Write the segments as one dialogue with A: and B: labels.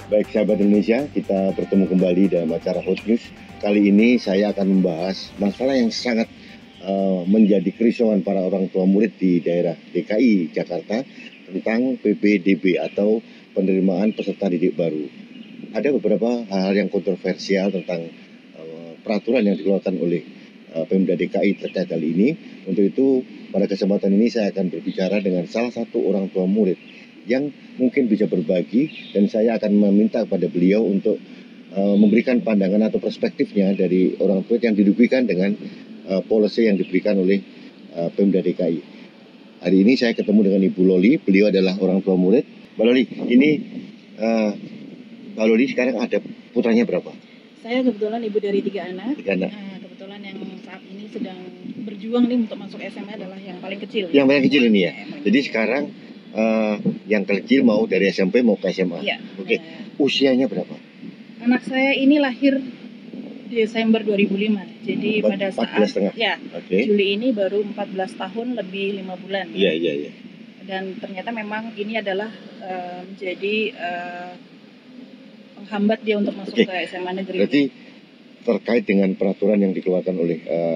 A: Baik sahabat Indonesia, kita bertemu kembali dalam acara Hot News. Kali ini saya akan membahas masalah yang sangat menjadi kerisauan para orang tua murid di daerah DKI Jakarta tentang PPDB atau penerimaan peserta didik baru. Ada beberapa hal yang kontroversial tentang peraturan yang dikeluarkan oleh Pemda DKI terkait hal ini. Untuk itu, pada kesempatan ini saya akan berbicara dengan salah satu orang tua murid yang mungkin bisa berbagi, dan saya akan meminta kepada beliau untuk memberikan pandangan atau perspektifnya dari orang tua yang dirugikan dengan policy yang diberikan oleh Pemda DKI. Hari ini saya ketemu dengan Ibu Loli, beliau adalah orang tua murid. Mbak Loli, ini Mbak Loli sekarang ada putranya berapa?
B: Saya kebetulan ibu dari 3 anak.
A: 3 anak.
B: Kebetulan yang saat ini sedang berjuang nih untuk masuk SMA adalah yang paling kecil.
A: Yang paling kecil ini ya. Jadi sekarang yang kecil mau dari SMP mau ke SMA.
B: Ya.
A: Oke. Usianya berapa?
B: Anak saya ini lahir Desember 2005. Jadi pada saat Juli ini baru 14 tahun lebih 5 bulan.
A: Iya.
B: Dan ternyata memang ini adalah menjadi penghambat dia untuk masuk ke SMA negeri.
A: Berarti terkait dengan peraturan yang dikeluarkan oleh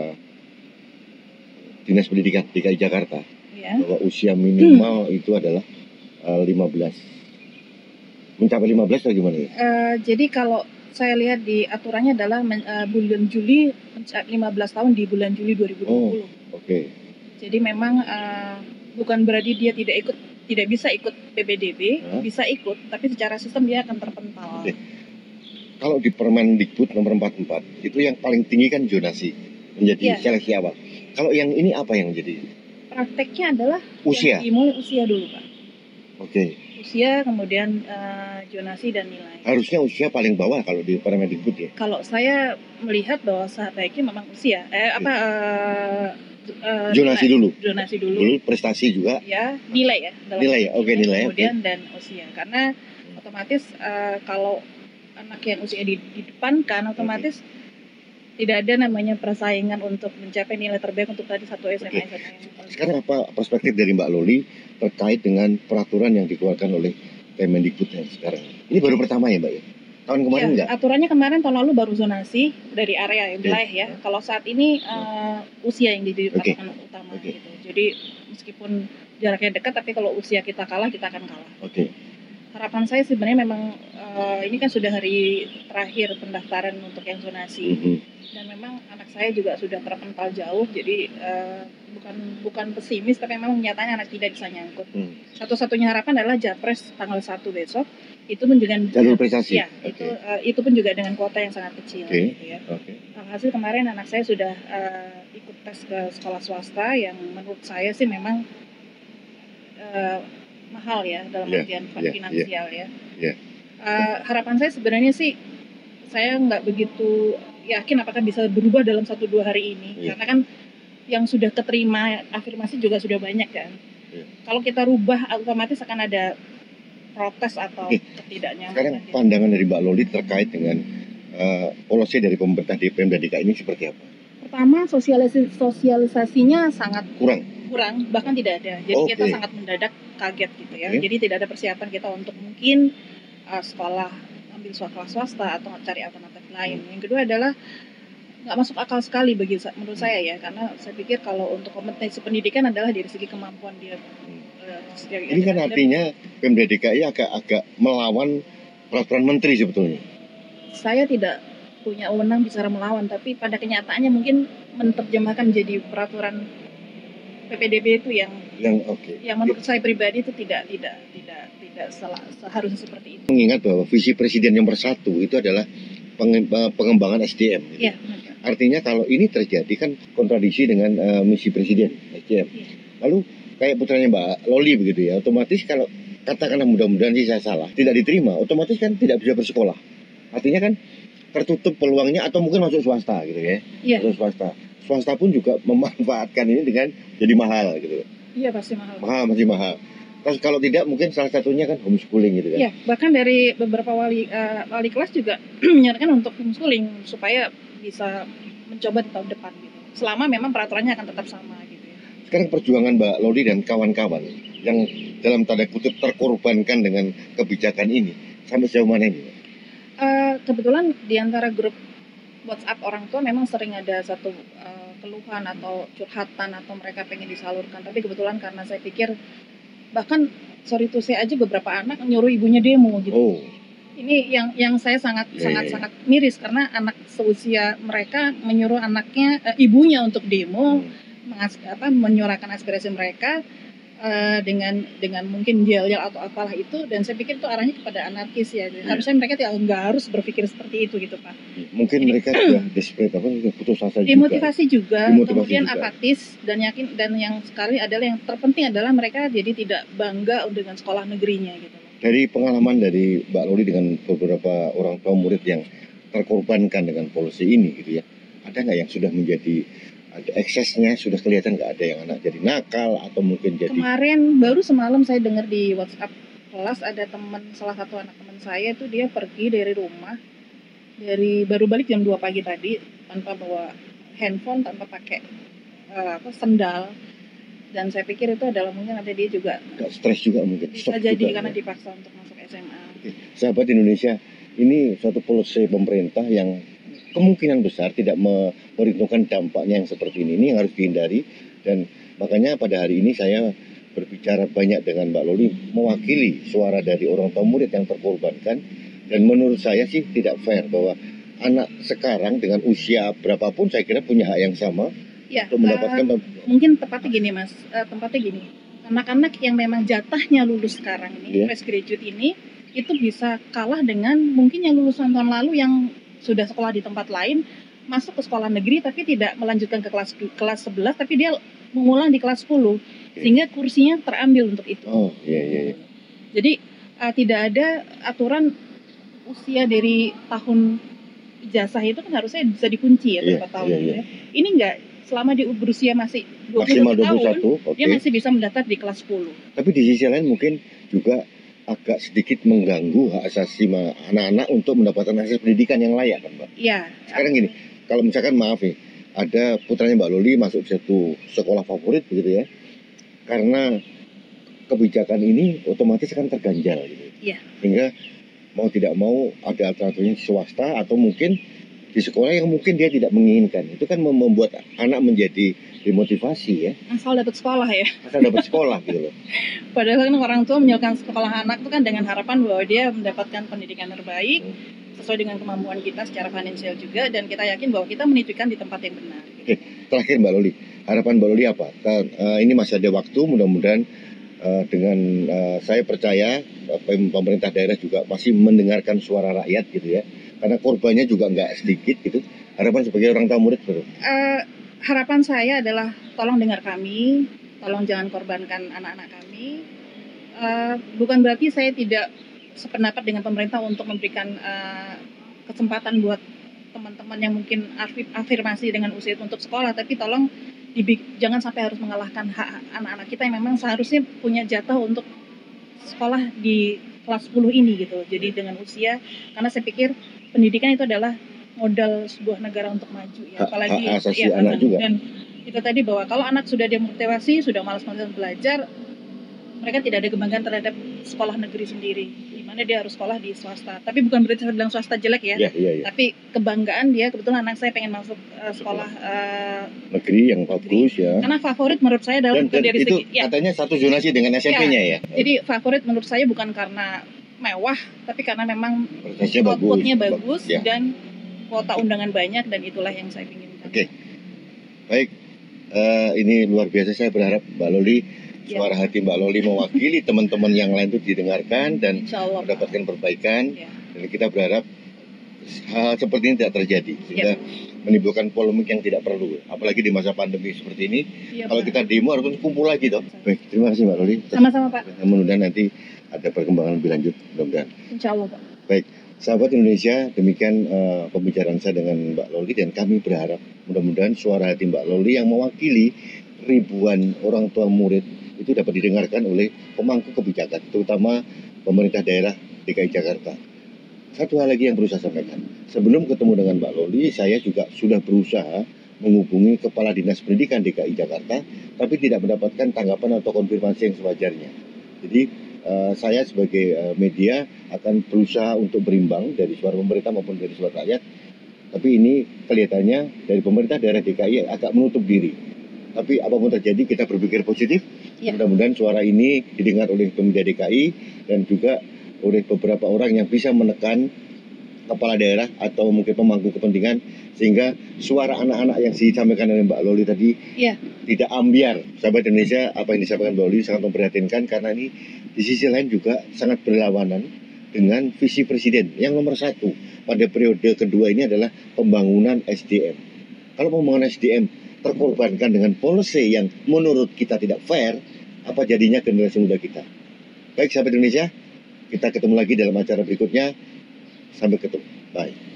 A: Dinas Pendidikan DKI Jakarta, bahwa usia minimal itu adalah 15. Mencapai 15 atau gimana ya?
B: Jadi kalau saya lihat di aturannya adalah bulan Juli 15 tahun di bulan Juli 2020. Jadi memang bukan berarti dia tidak bisa ikut PPDB, bisa ikut, tapi secara sistem dia akan terpental.
A: Kalau di Permendikbud nomor 44 itu yang paling tinggi kan zonasi menjadi seleksi awal. Kalau yang ini apa yang menjadi?
B: Prakteknya adalah
A: usia.
B: Yang dimulai usia dulu, Pak. Usia, kemudian zonasi dan nilai.
A: Harusnya usia paling bawah kalau di Permendikbud ya.
B: Kalau saya melihat bahwa sebaiknya memang usia.
A: Zonasi dulu.
B: Zonasi dulu.
A: Prestasi juga.
B: Ya, nilai ya.
A: Nilai ya. Nilai.
B: Kemudian dan usia. Karena otomatis kalau anak yang usia didepankan, otomatis tidak ada namanya persaingan untuk mencapai nilai terbaik untuk tadi satu SMA.
A: Sekarang apa perspektif dari Mbak Loli terkait dengan peraturan yang dikeluarkan oleh Kemendikbud yang sekarang? Ini baru pertama ya, Mbak ya? Tahun kemarin enggak?
B: Aturannya kemarin tahun lalu baru zonasi dari area wilayah ya. Kalau saat ini usia yang dipatokan utama gitu. Jadi meskipun jaraknya dekat, tapi kalau usia kita kalah, kita akan kalah. Harapan saya sebenarnya memang ini kan sudah hari terakhir pendaftaran untuk yang zonasi. Dan memang anak saya juga sudah terpental jauh, jadi bukan pesimis, tapi memang nyatanya anak tidak bisa nyangkut. Satu-satunya harapan adalah Japres tanggal 1 besok itu dengan
A: jalur prestasi.
B: Ya, itu pun juga dengan kuota yang sangat kecil. Gitu ya. Hasil kemarin anak saya sudah ikut tes ke sekolah swasta yang menurut saya sih memang mahal ya dalam artian finansial ya. Harapan saya sebenarnya sih saya nggak begitu yakin apakah bisa berubah dalam 1-2 hari ini, karena kan yang sudah keterima afirmasi juga sudah banyak kan. Kalau kita rubah otomatis akan ada protes atau ketidaknyamanan.
A: Sekarang pandangan dari Mbak Loli terkait dengan polisi dari pemerintah Pemda DKI ini seperti apa?
B: Pertama, sosialisasinya sangat kurang, bahkan tidak ada. Jadi kita sangat mendadak, kaget gitu ya. Jadi tidak ada persiapan kita untuk mungkin ambil sekolah swasta atau cari alternatif lain. Yang kedua adalah nggak masuk akal sekali menurut saya ya, karena saya pikir kalau untuk kompetensi pendidikan adalah dari segi kemampuan dia.
A: Ini kan artinya Pemda DKI agak melawan peraturan menteri sebetulnya.
B: Saya tidak punya wewenang bicara melawan, tapi pada kenyataannya mungkin menerjemahkan menjadi peraturan PPDB itu yang menurut saya pribadi itu tidak seharusnya seperti itu.
A: Mengingat bahwa visi Presiden nomor 1 itu adalah pengembangan SDM. Gitu. Artinya kalau ini terjadi kan kontradiksi dengan misi Presiden SDM. Lalu kayak putranya Mbak Loli begitu ya, otomatis kalau katakanlah mudah-mudahan sih saya salah, tidak diterima, otomatis kan tidak bisa bersekolah. Artinya kan tertutup peluangnya, atau mungkin masuk swasta gitu ya. Masuk swasta pun juga memanfaatkan ini dengan jadi mahal gitu.
B: Iya, pasti mahal.
A: Masih mahal. Terus kalau tidak mungkin salah satunya kan homeschooling gitu kan.
B: Iya, bahkan dari beberapa wali kelas juga menyarankan untuk homeschooling supaya bisa mencoba di tahun depan gitu. Selama memang peraturannya akan tetap sama gitu ya.
A: Sekarang perjuangan Mbak Loli dan kawan-kawan yang dalam tanda kutip terkorbankan dengan kebijakan ini, Sampai sejauh mana ini?
B: Kebetulan di antara grup WhatsApp orang tua memang sering ada satu keluhan atau curhatan atau mereka pengen disalurkan. Tapi kebetulan karena saya pikir bahkan sorry to say aja beberapa anak nyuruh ibunya demo gitu.
A: Oh.
B: Ini yang saya sangat miris karena anak seusia mereka menyuruh anaknya ibunya untuk demo, menyuarakan aspirasi mereka. Dengan mungkin yel-yel atau apalah itu, dan saya pikir itu arahnya kepada anarkis ya. Harusnya mereka nggak harus berpikir seperti itu gitu Pak.
A: Mungkin mereka juga desperate putus asa
B: dimotivasi juga, kemudian apatis dan yakin, dan yang sekali adalah yang terpenting adalah mereka jadi tidak bangga dengan sekolah negerinya gitu.
A: Dari pengalaman dari Mbak Loli dengan beberapa orang tua murid yang terkorbankan dengan polisi ini gitu ya, ada nggak yang sudah menjadi ada eksesnya, sudah kelihatan nggak ada yang anak jadi nakal atau mungkin jadi...
B: Kemarin baru semalam saya dengar di WhatsApp kelas ada salah satu anak teman saya itu dia pergi dari rumah, baru balik jam 2 pagi tadi tanpa bawa handphone, tanpa pakai sendal, dan saya pikir itu adalah mungkin ada dia juga
A: stres juga mungkin.
B: Bisa jadi juga, karena dipaksa untuk masuk SMA.
A: Sahabat Indonesia, ini suatu polisi pemerintah yang kemungkinan besar tidak memperhitungkan dampaknya yang seperti ini yang harus dihindari, dan makanya pada hari ini saya berbicara banyak dengan Mbak Loli mewakili suara dari orang tua murid yang terkorbankan. Dan menurut saya sih tidak fair bahwa anak sekarang dengan usia berapapun saya kira punya hak yang sama
B: ya,
A: untuk mendapatkan
B: mungkin tempatnya gini Mas, anak-anak yang memang jatahnya lulus sekarang ini, fresh graduate ini, itu bisa kalah dengan mungkin yang lulusan tahun lalu yang sudah sekolah di tempat lain, masuk ke sekolah negeri tapi tidak melanjutkan ke kelas 11, tapi dia mengulang di kelas 10, sehingga kursinya terambil untuk itu. Jadi tidak ada aturan usia dari tahun ijazah itu kan harusnya bisa dikunci ya, 4 tahun. Ini enggak, selama di berusia masih 21 tahun, dia masih bisa mendaftar di kelas 10.
A: Tapi di sisi lain mungkin juga agak sedikit mengganggu hak asasi anak-anak untuk mendapatkan akses pendidikan yang layak kan Mbak?
B: Iya.
A: Sekarang gini, kalau misalkan maaf nih, ada putranya Mbak Loli masuk satu sekolah favorit begitu ya, karena kebijakan ini otomatis akan terganjal gitu.
B: Iya.
A: Sehingga mau tidak mau ada alternatifnya swasta atau mungkin di sekolah yang mungkin dia tidak menginginkan. Itu kan membuat anak menjadi demotivasi ya.
B: Asal dapat sekolah ya.
A: Asal dapat sekolah gitu loh.
B: Padahal kan orang tua menyekolahkan sekolah anak itu kan dengan harapan bahwa dia mendapatkan pendidikan terbaik sesuai dengan kemampuan kita secara finansial juga, dan kita yakin bahwa kita menitipkan di tempat yang benar.
A: Oke, terakhir Mbak Loli, harapan Mbak Loli apa? Ini masih ada waktu, mudah-mudahan dengan saya percaya pemerintah daerah juga masih mendengarkan suara rakyat gitu ya, karena korbannya juga nggak sedikit gitu. Harapan sebagai orang tua murid bro?
B: Harapan saya adalah tolong dengar kami, tolong jangan korbankan anak-anak kami. Bukan berarti saya tidak sependapat dengan pemerintah untuk memberikan kesempatan buat teman-teman yang mungkin afirmasi dengan usia itu untuk sekolah, tapi tolong jangan sampai harus mengalahkan hak anak-anak kita yang memang seharusnya punya jatah untuk sekolah di kelas 10 ini gitu. Jadi dengan usia, karena saya pikir pendidikan itu adalah modal sebuah negara untuk maju ya, apalagi
A: asasi anak juga.
B: Dan itu tadi bahwa kalau anak sudah demotivasi, sudah malas-malasan belajar, mereka tidak ada kebanggaan terhadap sekolah negeri sendiri, di mana dia harus sekolah di swasta. Tapi bukan berarti saya bilang swasta jelek ya. Tapi kebanggaan dia, kebetulan anak saya pengen masuk sekolah
A: negeri yang bagus ya.
B: Karena favorit menurut saya adalah
A: dan dari itu segi, katanya satu zonasi dengan SMP-nya ya.
B: Jadi favorit menurut saya bukan karena mewah, tapi karena memang
A: outputnya
B: bagus dan kuota undangan banyak, dan itulah yang saya inginkan.
A: Oke. Baik. Ini luar biasa, saya berharap Mbak Loli, suara hati Mbak Loli mewakili teman-teman yang lain itu didengarkan dan mendapatkan perbaikan. Dan kita berharap hal seperti ini tidak terjadi, sehingga menimbulkan polemik yang tidak perlu, apalagi di masa pandemi seperti ini. Kalau kita demo harus kumpul lagi toh. Baik, terima kasih Mbak Loli.
B: Sama-sama Pak.
A: Mudah-mudahan nanti ada perkembangan lebih lanjut, mudah-mudahan.
B: Insya Allah Pak.
A: Baik, sahabat Indonesia, demikian pembicaraan saya dengan Mbak Loli, dan kami berharap mudah-mudahan suara hati Mbak Loli yang mewakili ribuan orang tua murid itu dapat didengarkan oleh pemangku kebijakan, terutama pemerintah daerah DKI Jakarta. Satu hal lagi yang perlu saya sampaikan, sebelum ketemu dengan Mbak Loli, saya juga sudah berusaha menghubungi Kepala Dinas Pendidikan DKI Jakarta, tapi tidak mendapatkan tanggapan atau konfirmasi yang sewajarnya. Jadi saya sebagai media akan berusaha untuk berimbang dari suara pemerintah maupun dari suara rakyat. Tapi ini kelihatannya dari pemerintah daerah DKI agak menutup diri. Tapi apapun terjadi kita berpikir positif. Ya. Mudah-mudahan suara ini didengar oleh pemerintah DKI dan juga oleh beberapa orang yang bisa menekan kepala daerah atau mungkin pemangku kepentingan sehingga suara anak-anak yang disampaikan oleh Mbak Loli tadi tidak ambiar. Sahabat Indonesia, apa yang disampaikan Mbak Loli sangat memprihatinkan karena ini di sisi lain juga sangat berlawanan dengan visi presiden yang nomor 1 pada periode kedua ini adalah pembangunan SDM. Kalau pembangunan SDM terkorbankan dengan policy yang menurut kita tidak fair, apa jadinya generasi muda kita? Baik sahabat Indonesia, kita ketemu lagi dalam acara berikutnya. Sampai ketemu. Bye.